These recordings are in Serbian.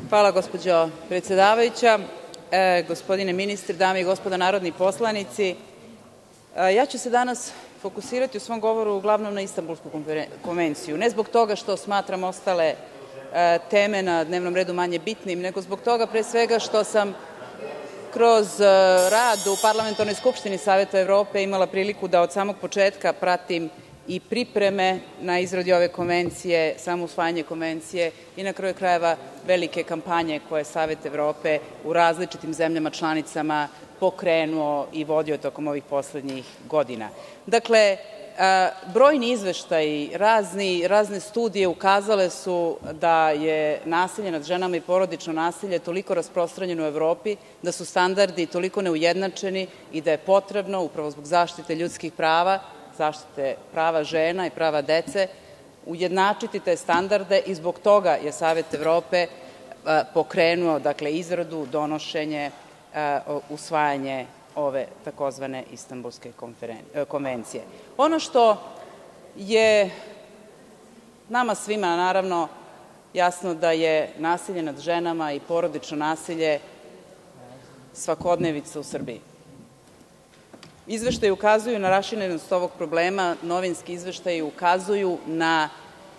Hvala, gospođo predsedavajuća. Gospodine ministre, dame i gospodo narodni poslanici, ja ću se danas fokusirati u svom govoru uglavnom na Istanbulsku konvenciju. Ne zbog toga što smatram ostale teme na dnevnom redu manje bitnim, nego zbog toga pre svega što sam kroz rad u Parlamentarnoj skupštini Saveta Evrope imala priliku da od samog početka pratim i pripreme na izradi ove konvencije, samo usvajanje konvencije i na kraju krajeva velike kampanje koje je Savet Evrope u različitim zemljama članicama pokrenuo i vodio tokom ovih poslednjih godina. Dakle, brojni izveštaji, razne studije ukazale su da je nasilje nad ženama i porodično nasilje toliko rasprostranjeno u Evropi, da su standardi toliko neujednačeni i da je potrebno, upravo zbog zaštite ljudskih prava, zaštite prava žena i prava dece, ujednačiti te standarde i zbog toga je Savet Evrope pokrenuo izradu, donošenje, usvajanje ove takozvane Istanbulske konvencije. Ono što je nama svima naravno jasno da je nasilje nad ženama i porodično nasilje svakodnevica u Srbiji. Izveštaji ukazuju na raširenost ovog problema, novinski izveštaji ukazuju na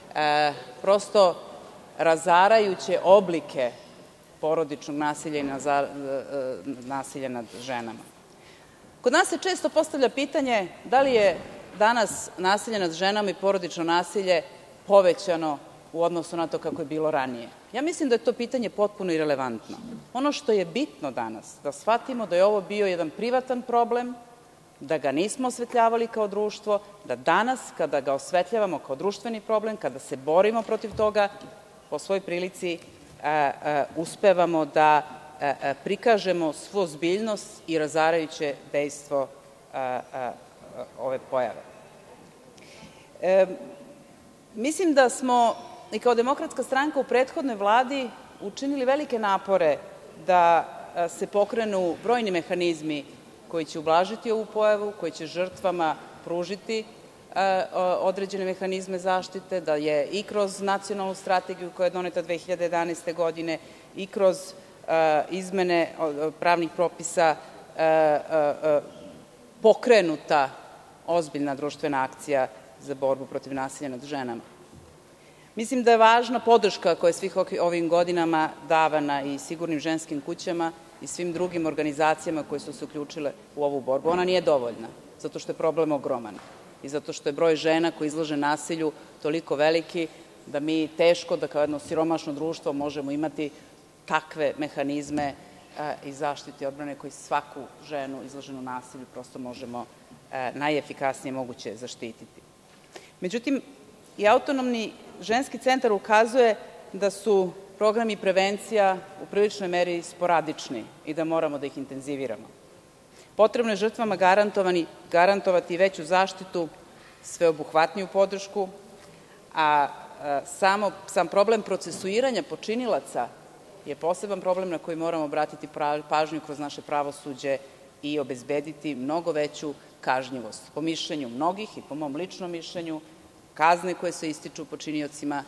prosto razarajuće oblike porodičnog nasilja i nasilja nad ženama. Kod nas se često postavlja pitanje da li je danas nasilje nad ženama i porodično nasilje povećano u odnosu na to kako je bilo ranije. Ja mislim da je to pitanje potpuno irelevantno. Ono što je bitno danas, da shvatimo da je ovo bio jedan privatan problem, da ga nismo osvetljavali kao društvo, da danas kada ga osvetljavamo kao društveni problem, kada se borimo protiv toga, po svoj prilici uspevamo da prikažemo svu ozbiljnost i razarajuće dejstvo ove pojave. Mislim da smo i kao Demokratska stranka u prethodnoj Vladi učinili velike napore da se pokrenu brojni mehanizmi koji će ublažiti ovu pojavu, koji će žrtvama pružiti određene mehanizme zaštite, da je i kroz nacionalnu strategiju koja je doneta 2011. godine i kroz izmene pravnih propisa pokrenuta ozbiljna društvena akcija za borbu protiv nasilja nad ženama. Mislim da je važna podrška koja je svih ovim godinama davana i sigurnim ženskim kućama i svim drugim organizacijama koje su se uključile u ovu borbu. Ona nije dovoljna, zato što je problem ogroman i zato što je broj žena koji izlože nasilju toliko veliki da mi teško da kao jedno siromašno društvo možemo imati takve mehanizme i zaštite i odbrane koji svaku ženu izloženu nasilju prosto možemo najefikasnije moguće zaštititi. Međutim, i Autonomni ženski centar ukazuje da su programi prevencija u priličnoj meri sporadični i da moramo da ih intenziviramo. Potrebno je žrtvama garantovati veću zaštitu, sveobuhvatniju podršku, a sam problem procesuiranja počinilaca je poseban problem na koji moramo obratiti pažnju kroz naše pravosuđe i obezbediti mnogo veću kažnjivost. Po mišljenju mnogih i po mom ličnom mišljenju, kazne koje se ističu počiniocima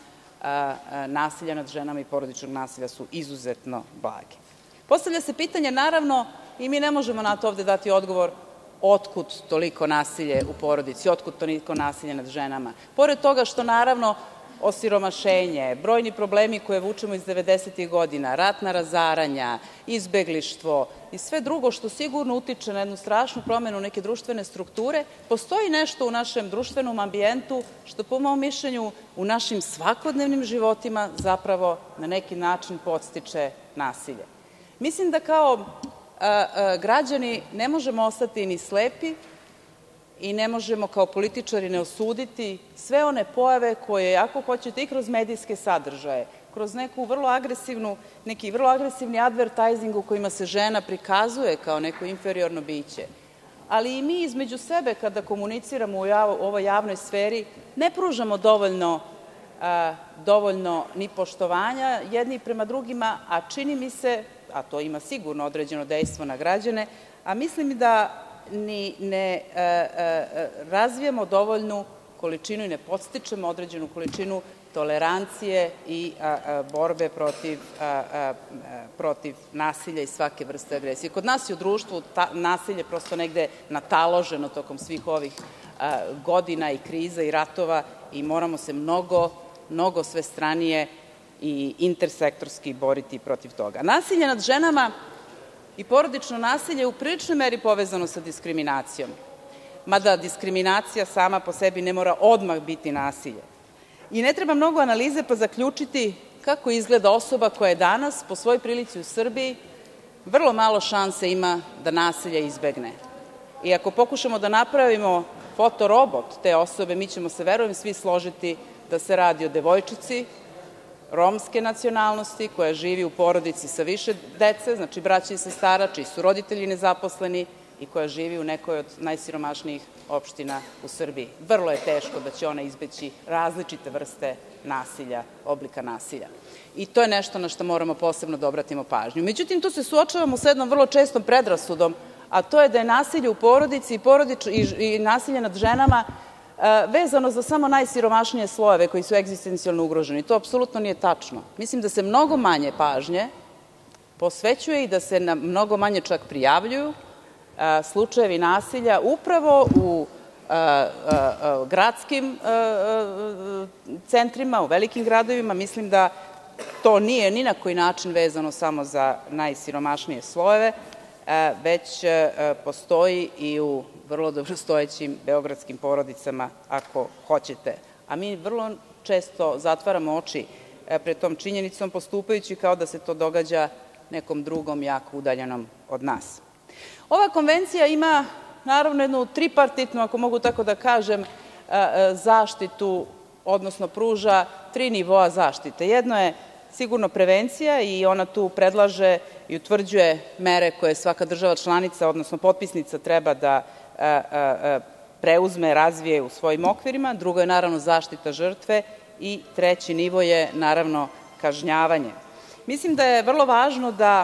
nasilja nad ženama i porodičnog nasilja su izuzetno blage. Postavlja se pitanje, naravno, i mi ne možemo na to ovde dati odgovor otkud toliko nasilje u porodici, otkud toliko nasilje nad ženama. Pored toga što, naravno, osiromašenje, brojni problemi koje vučemo iz 90-ih godina, ratna razaranja, izbeglištvo i sve drugo što sigurno utiče na jednu strašnu promenu neke društvene strukture, postoji nešto u našem društvenom ambijentu što, po mom mišljenju, u našim svakodnevnim životima zapravo na neki način podstiče nasilje. Mislim da kao građani ne možemo ostati ni slepi i ne možemo kao političari ne osuditi sve one pojave koje, ako hoćete, i kroz medijske sadržaje, kroz neki vrlo agresivni advertajzing u kojima se žena prikazuje kao neko inferiorno biće, ali i mi između sebe kada komuniciramo u ovoj javnoj sferi ne pružamo dovoljno ni poštovanja jedni prema drugima, a čini mi se, a to ima sigurno određeno dejstvo na građane, a mislim da ni ne razvijamo dovoljnu količinu i ne podstičemo određenu količinu tolerancije i borbe protiv nasilja i svake vrste agresije. Kod nas je u društvu nasilje prosto negde nataloženo tokom svih ovih godina i kriza i ratova i moramo se mnogo svestranije i intersektorski boriti protiv toga. Nasilje nad ženama i porodično nasilje je u priličnoj meri povezano sa diskriminacijom, mada diskriminacija sama po sebi ne mora odmah biti nasilje. I ne treba mnogo analize pa zaključiti kako izgleda osoba koja je danas po svojoj prilici u Srbiji vrlo malo šanse ima da nasilje izbegne. I ako pokušamo da napravimo fotorobot te osobe, mi ćemo se, verujem, svi složiti da se radi o devojčici romske nacionalnosti koja živi u porodici sa više dece, znači braće i sestara, čiji su roditelji nezaposleni i koja živi u nekoj od najsiromašnijih opština u Srbiji. Vrlo je teško da će ona izbeći različite vrste nasilja, oblika nasilja. I to je nešto na što moramo posebno da obratimo pažnju. Međutim, tu se suočavamo sa jednom vrlo čestom predrasudom, a to je da je nasilje u porodici i nasilje nad ženama vezano za samo najsiromašnije slojeve koji su egzistencijalno ugroženi. To apsolutno nije tačno. Mislim da se mnogo manje pažnje posvećuje i da se mnogo manje čak prijavljuju slučajevi nasilja upravo u gradskim centrima, u velikim gradovima. Mislim da to nije ni na koji način vezano samo za najsiromašnije slojeve, već postoji i u vrlo dobrostojećim beogradskim porodicama, ako hoćete. A mi vrlo često zatvaramo oči pred tom činjenicom, postupajući kao da se to događa nekom drugom jako udaljenom od nas. Ova konvencija ima, naravno, jednu tripartitnu, ako mogu tako da kažem, zaštitu, odnosno pruža 3 nivoa zaštite. Jedno je sigurno prevencija i ona tu predlaže i utvrđuje mere koje svaka država članica, odnosno potpisnica, treba da preuzme, razvije u svojim okvirima. Drugo je, naravno, zaštita žrtve i treći nivo je, naravno, kažnjavanje. Mislim da je vrlo važno da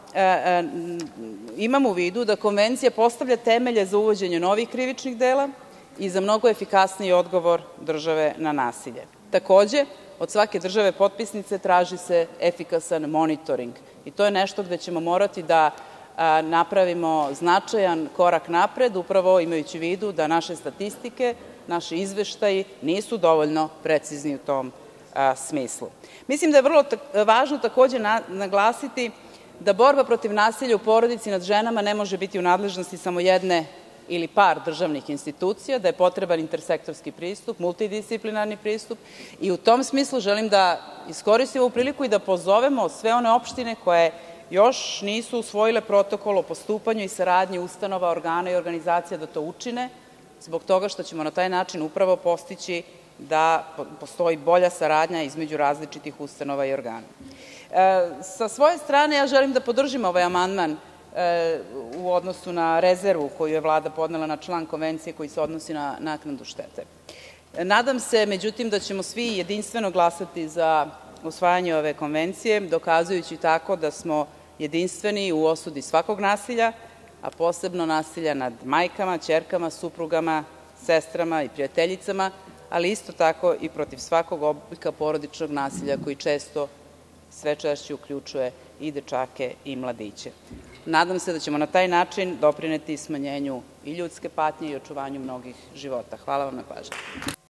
imamo u vidu da konvencija postavlja temelje za uvođenje novih krivičnih dela i za mnogo efikasniji odgovor države na nasilje. Takođe, od svake države potpisnice traži se efikasan monitoring i to je nešto gde ćemo morati da napravimo značajan korak napred, upravo imajući u vidu da naše statistike, naši izveštaji nisu dovoljno precizni u tom smislu. Mislim da je vrlo važno takođe naglasiti da borba protiv nasilja u porodici nad ženama ne može biti u nadležnosti samo jedne ili par državnih institucija, da je potreban intersektorski pristup, multidisciplinarni pristup i u tom smislu želim da iskoristim ovu priliku i da pozovemo sve one opštine koje još nisu usvojile protokol o postupanju i saradnji ustanova, organa i organizacija da to učine, zbog toga što ćemo na taj način upravo postići da postoji bolja saradnja između različitih ustanova i organa. Sa svoje strane ja želim da podržim ovaj amandman u odnosu na rezervu koju je Vlada podnela na član konvencije koji se odnosi na naknadu štete. Nadam se, međutim, da ćemo svi jedinstveno glasati za usvajanje ove konvencije, dokazujući tako da smo jedinstveni u osudi svakog nasilja, a posebno nasilja nad majkama, ćerkama, suprugama, sestrama i prijateljicama, ali isto tako i protiv svakog oblika porodičnog nasilja koji često sve češće uključuje i dečake i mladiće. Nadam se da ćemo na taj način doprineti smanjenju i ljudske patnje i očuvanju mnogih života. Hvala vam na pažnji.